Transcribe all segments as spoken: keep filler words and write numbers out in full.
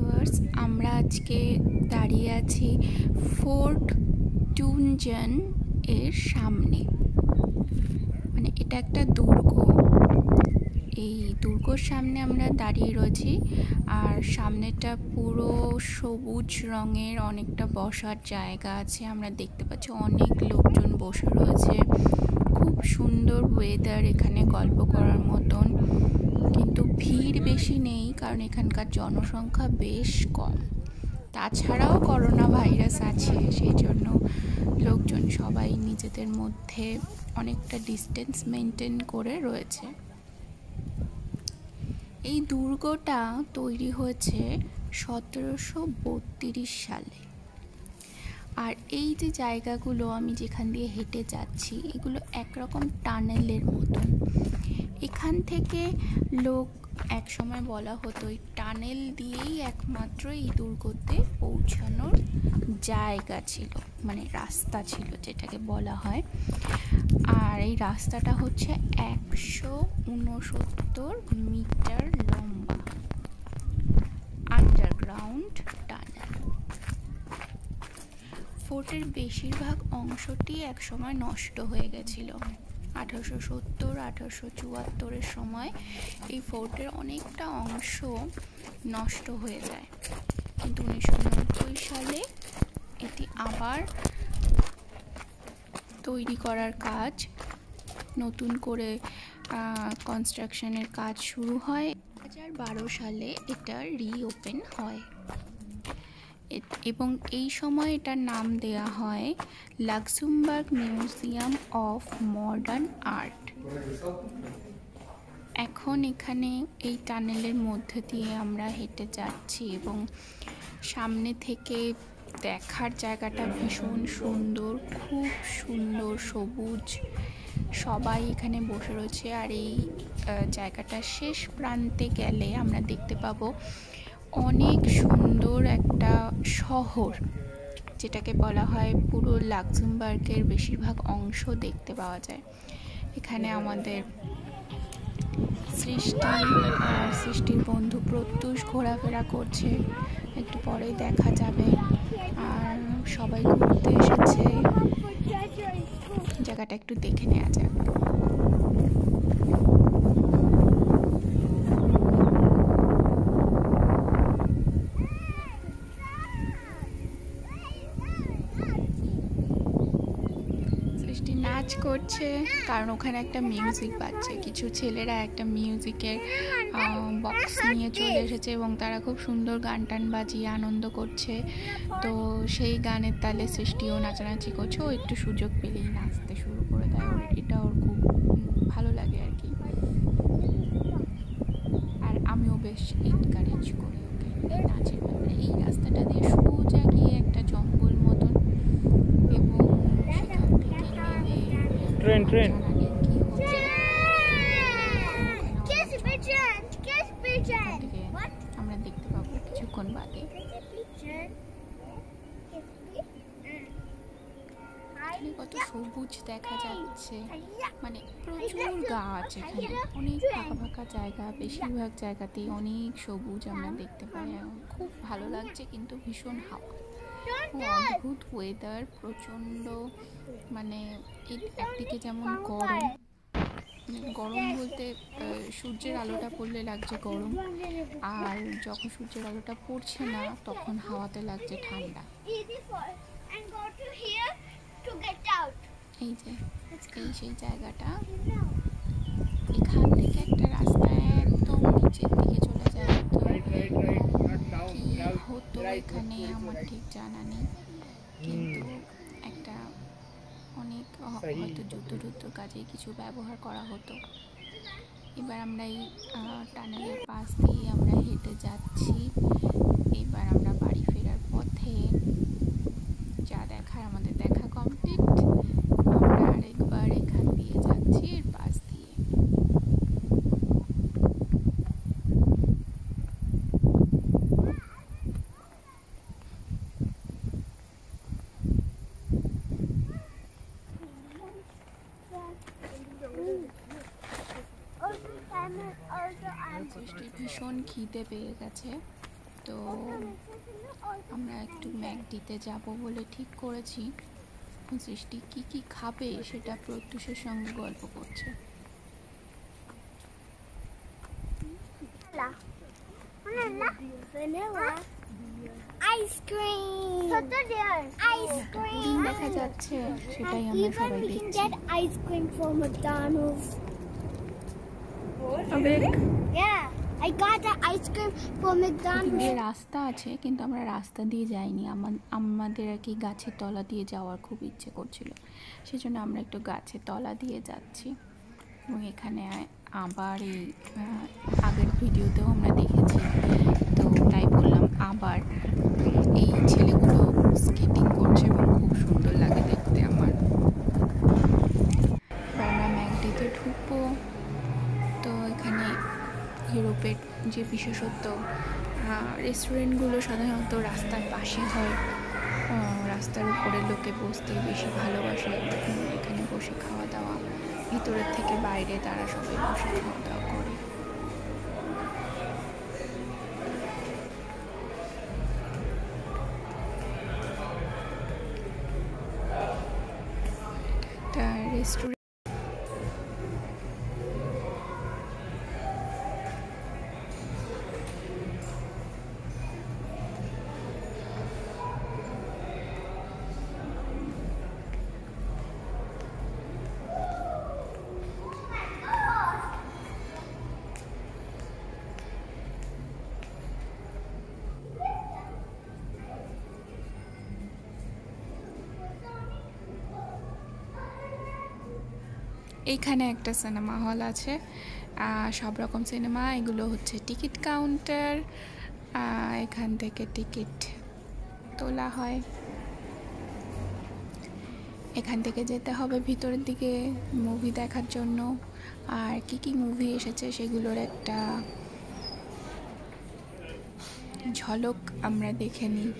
Viewers, আমরা আজকে দাঁড়িয়ে আছি ফোর্ট টুনজান এর সামনে। মানে এটা একটা দুর্গ। এই দুর্গর সামনে আমরা দাঁড়িয়ে রয়েছি, আর সামনেটা পুরো সবুজ রঙের, অনেকটা বসার জায়গা আছে। আমরা দেখতে পাচ্ছি অনেক লোকজন বসে রয়েছে। খুব সুন্দর ওয়েদার এখানে গল্প করার মতন, কিন্তু ভিড় বেশি নেই কারণ এখানকার জনসংখ্যা বেশ কম। তাছাড়াও করোনা ভাইরাস আছে, সেই জন্য লোকজন সবাই নিজেদের মধ্যে অনেকটা ডিস্টেন্স মেনটেন করে রয়েছে। এই দুর্গটা তৈরি হয়েছে সতেরোশো বত্রিশ সালে। আর এই যে জায়গাগুলো আমি যেখান দিয়ে হেঁটে যাচ্ছি, এগুলো একরকম টানেলের মতন। এখান থেকে লোক এক সময় বলা হতো এই টানেল দিয়েই একমাত্র এই দুর্গতে পৌঁছানোর জায়গা ছিল, মানে রাস্তা ছিল যেটাকে বলা হয়। আর এই রাস্তাটা হচ্ছে একশো উনসত্তর মিটার লম্বা, আন্ডারগ্রাউন্ড টানেল। ফোর্টের বেশিরভাগ অংশটি একসময় নষ্ট হয়ে গেছিল। আঠারোশো সত্তর আঠারোশো চুয়াত্তরের সময় এই ফোর্টের অনেকটা অংশ নষ্ট হয়ে যায়, কিন্তু উনিশশো নব্বই সালে এটি আবার তৈরি করার কাজ, নতুন করে কনস্ট্রাকশনের কাজ শুরু হয়। দু হাজার বারো সালে এটা রিওপেন হয় এবং এই সময় এটার নাম দেয়া হয় Luxembourg museum of modern art. এখন এখানে এই টানেলের মধ্যে দিয়ে আমরা হেঁটে যাচ্ছি এবং সামনে থেকে দেখার জায়গাটা ভীষণ সুন্দর, খুব সুন্দর সবুজ। সবাই এখানে বসে রয়েছে, আর এই জায়গাটা শেষ প্রান্তে গেলে আমরা দেখতে পাবো অনেক সুন্দর একটা শহর, যেটাকে বলা হয় পুরো লাক্সেমবার্গের বেশিরভাগ অংশ দেখতে পাওয়া যায়। এখানে আমাদের সৃষ্টি আর সৃষ্টির বন্ধু প্রত্যুষ ঘোরাফেরা করছে, একটু পরেই দেখা যাবে। আর সবাই ঘুরতে এসেছে, জায়গাটা একটু দেখে নেওয়া যাক। নাচ করছে কারণ ওখানে একটা মিউজিক বাজছে। কিছু ছেলেরা একটা মিউজিকের বক্স নিয়ে চলে এসেছে এবং তারা খুব সুন্দর গান টান বাজিয়ে আনন্দ করছে। তো সেই গানের তালে সৃষ্টিও নাচানাচি করছে। ও একটু সুযোগ পেলেই নাচতে শুরু করে দেয়, ওর এটা ওর খুব ভালো লাগে আর কি। আর আমিও বেশ এনকারেজ করি ওকে এই নাচের ব্যাপারে। এই রাস্তাটা দিয়ে সোজা গিয়ে একটা জঙ্গল মতন, এবং সেখান থেকে নেমে ট্রেন ট্রেন আমরা দেখতে পাবো কিছুক্ষণ বাদে। কত সবুজ দেখা যাচ্ছে, মানে প্রচুর গাছ এখানে, অনেক ফাঁকা ফাঁকা জায়গা, বেশিরভাগ জায়গাতেই অনেক সবুজ আমরা দেখতে পাই। খুব ভালো লাগছে, কিন্তু ভীষণ হাওয়া, অদ্ভুত ওয়েদার, প্রচণ্ড। মানে একদিকে যেমন গরম, গরম বলতে সূর্যের আলোটা পড়লে লাগছে গরম, আর যখন সূর্যের আলোটা পড়ছে না তখন হাওয়াতে লাগছে ঠান্ডা। এই যে এই সেই জায়গাটা, এখান থেকে একটা রাস্তা একদম নিচের দিকে চলে যায়। তো কি হতো এখানে আমার ঠিক জানা নেই, কিন্তু একটা অনেক হয়তো যুদ্ধ টুদ্ধ কাজে কিছু ব্যবহার করা হতো। এবার আমরা এই টানেলের পাশ দিয়ে আমরা হেঁটে যাচ্ছি। এবার আমরা বাড়ি ফেরার পথে, যা দেখার আমাদের দেখা কমপ্লিট। আমরা আরেকবার এখান দিয়ে যাচ্ছি এর পাশ দিয়ে। সৃষ্টির ভীষণ খিদে পেয়ে গেছে, তো আমরা একটু ম্যাকডিতে যাব বলে ঠিক করেছি। সৃষ্টি কি কি খাবে সেটা প্রত্যুষের সঙ্গে গল্প করছে। ডিম দেখা যাচ্ছে, সেটাই আমরা সবাই দেখছি। রাস্তা আছে কিন্তু আমরা রাস্তা দিয়ে যাইনি, আমাদের আর কি গাছের তলা দিয়ে যাওয়ার খুব ইচ্ছে করছিল, সেজন্য আমরা একটু গাছের তলা দিয়ে যাচ্ছি। এবং এখানে আবার এই আগের ভিডিওতেও আমরা দেখেছি, তো তাই বললাম আবার এই ছেলেগুলো স্কেটিং করছে এবং খুব সুন্দর লাগে দেখতে আমার। আমরা ম্যাকডিতে ঢুকবো। তো এখানে ইউরোপের যে বিশেষত্ব, রেস্টুরেন্টগুলো সাধারণত রাস্তার পাশে হয়, রাস্তার উপরে লোকে বসতে বেশি ভালোবাসে, এখানে বসে খাওয়া দাওয়া, ভিতরের থেকে বাইরে তারা সবাই বসে খাওয়া দাওয়া করে। একটা রেস্টুরেন্ট। এইখানে একটা সিনেমা হল আছে, সব রকম সিনেমা, এগুলো হচ্ছে টিকিট কাউন্টার, এখান থেকে টিকিট তোলা হয়। এখান থেকে যেতে হবে ভিতরের দিকে মুভি দেখার জন্য, আর কি কি মুভি এসেছে সেগুলোর একটা ঝলক আমরা দেখে নিই।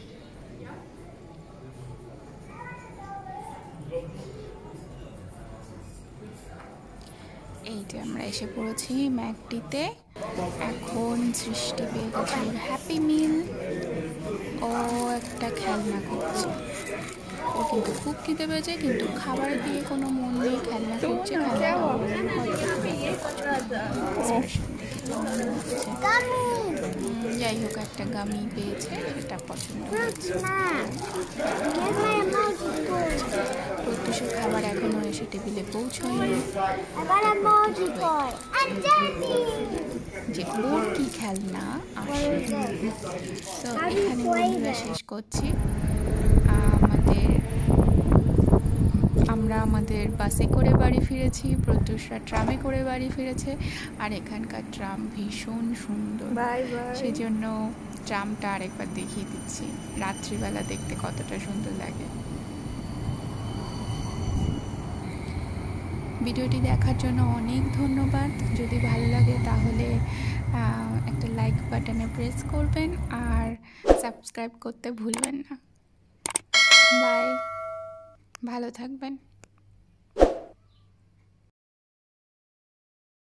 এই যে আমরা এসে পড়েছি ম্যাকডিতে। এখন সৃষ্টি পেয়ে গেছে হ্যাপি মিল, ও একটা খেলনা করছে, ও কিন্তু খুব খিদে পেয়েছে কিন্তু খাবার দিয়ে কোনো মন নেই, খেলনা করছে। যাই হোক একটা গামি পেয়েছে, সেটা পছন্দ হয়েছে। প্রত্যুষের খাবার এখনো এসে টেবিলে পৌঁছয়নি, যে ওর কি খেলনা আসে। তো এখানে বন্ধুরা শেষ করছি। আমাদের আমরা আমাদের বাসে করে বাড়ি ফিরেছি, প্রত্যুষরা ট্রামে করে বাড়ি ফিরেছে, আর এখানকার ট্রাম ভীষণ সুন্দর, সেজন্য ট্রামটা আরেকবার দেখিয়ে দিচ্ছি, রাত্রিবেলা দেখতে কতটা সুন্দর লাগে। ভিডিওটি দেখার জন্য অনেক ধন্যবাদ। যদি ভালো লাগে তাহলে একটা লাইক বাটনে প্রেস করবেন আর সাবস্ক্রাইব করতে ভুলবেন না। বাই, ভালো থাকবেন।